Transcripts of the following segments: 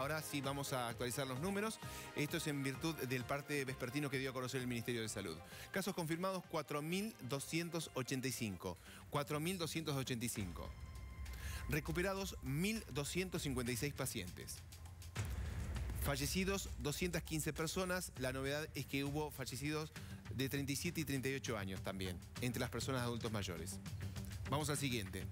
ahora sí vamos a actualizar los números. Esto es en virtud del parte vespertino que dio a conocer el Ministerio de Salud. Casos confirmados 4.285. 4.285. Recuperados 1.256 pacientes. Fallecidos 215 personas. La novedad es que hubo fallecidos de 37 y 38 años también, entre las personas adultos mayores. Vamos al siguiente.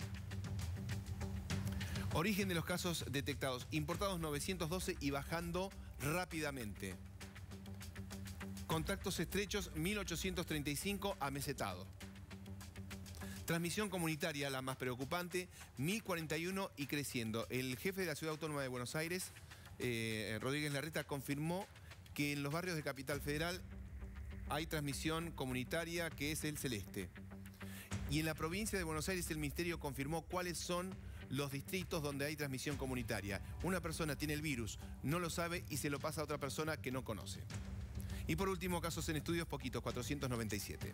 Origen de los casos detectados. Importados 912 y bajando rápidamente. Contactos estrechos 1.835 amesetado. Transmisión comunitaria, la más preocupante, 1.041 y creciendo. El jefe de la Ciudad Autónoma de Buenos Aires, Rodríguez Larreta, confirmó que en los barrios de Capital Federal hay transmisión comunitaria, que es el celeste. Y en la provincia de Buenos Aires el Ministerio confirmó cuáles son los distritos donde hay transmisión comunitaria. Una persona tiene el virus, no lo sabe y se lo pasa a otra persona que no conoce. Y por último, casos en estudios, poquitos, 497.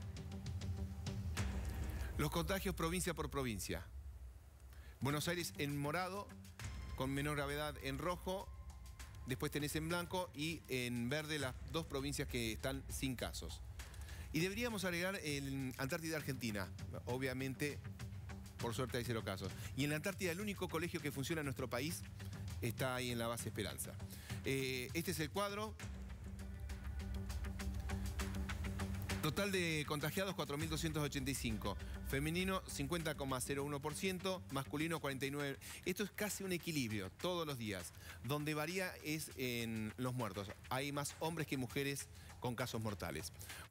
Los contagios provincia por provincia. Buenos Aires en morado, con menor gravedad en rojo. Después tenés en blanco y en verde las dos provincias que están sin casos. Y deberíamos agregar en Antártida, Argentina. Obviamente, por suerte hay 0 casos. Y en la Antártida el único colegio que funciona en nuestro país está ahí en la base Esperanza. Este es el cuadro. Total de contagiados 4.285. Femenino 50,01%, masculino 49%. Esto es casi un equilibrio todos los días. Donde varía es en los muertos. Hay más hombres que mujeres con casos mortales.